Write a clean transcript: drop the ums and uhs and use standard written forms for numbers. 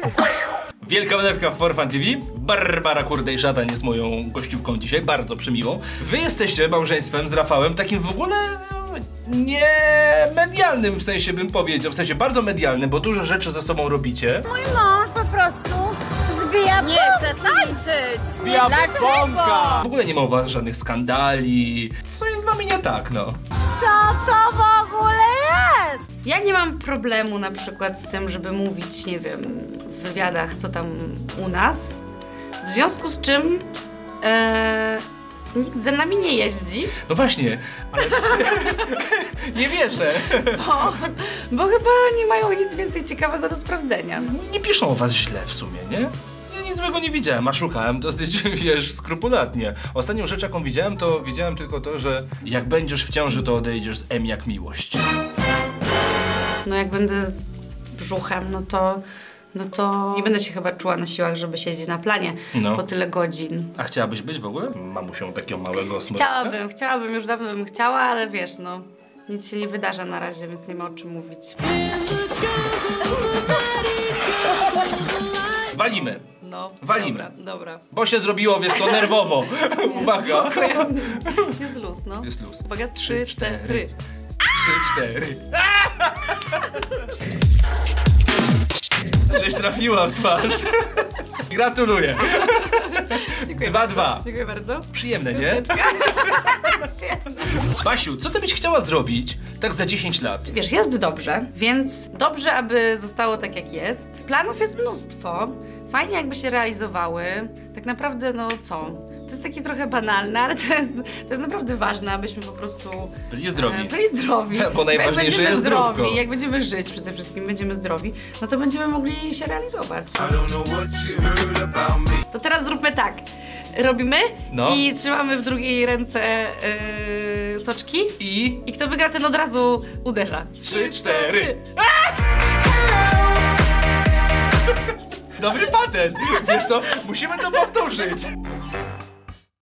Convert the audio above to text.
Wielka wylewka w For Fun TV. Barbara Kurdej-Szatan jest moją gościówką dzisiaj, bardzo przemiłą. Wy jesteście małżeństwem z Rafałem takim w ogóle nie medialnym, w sensie bym powiedział, w sensie bardzo medialnym, bo dużo rzeczy ze sobą robicie. Mój mąż po prostu zbija Nie chcę tańczyć! Zbija Dlaczego? W ogóle nie ma u was żadnych skandali. Co jest z wami nie tak, no? Co to w ogóle jest? Ja nie mam problemu na przykład z tym, żeby mówić, nie wiem, w wywiadach, co tam u nas. W związku z czym nikt za nami nie jeździ. No właśnie, ale nie wierzę. Bo chyba nie mają nic więcej ciekawego do sprawdzenia. Nie piszą o was źle w sumie, nie? Ja nic złego nie widziałem, a szukałem dosyć, wiesz, skrupulatnie. Ostatnią rzecz, jaką widziałem, to widziałem tylko to, że jak będziesz w ciąży, to odejdziesz z M jak miłość. No jak będę z brzuchem, no to nie będę się chyba czuła na siłach, żeby siedzieć na planie po tyle godzin. A chciałabyś być w ogóle mamusią takiego małego smrodka? Chciałabym, już dawno bym chciała, ale wiesz, no nic się nie wydarza na razie, więc nie ma o czym mówić. Walimy. No, walimy. Dobra. Bo się zrobiło, wiesz co, nerwowo. Uwaga. Jest luz, no. Jest luz. Uwaga, 3, 4. 3, 4. Żeś trafiła w twarz. Gratuluję. 2-2. Dziękuję bardzo. Przyjemne, nie? Basiu, co ty byś chciała zrobić tak za 10 lat? Wiesz, jest dobrze, więc dobrze, aby zostało tak jak jest. Planów jest mnóstwo. Fajnie jakby się realizowały. Tak naprawdę, no co? To jest takie trochę banalne, ale to jest naprawdę ważne, abyśmy po prostu byli zdrowi. Byli zdrowi. Bo najważniejsze jest zdrówko. Jak będziemy żyć przede wszystkim, będziemy zdrowi, no to będziemy mogli się realizować. To teraz zróbmy tak. Robimy i trzymamy w drugiej ręce soczki i kto wygra, ten od razu uderza. 3, 4. Dobry patent. Wiesz co, musimy to powtórzyć.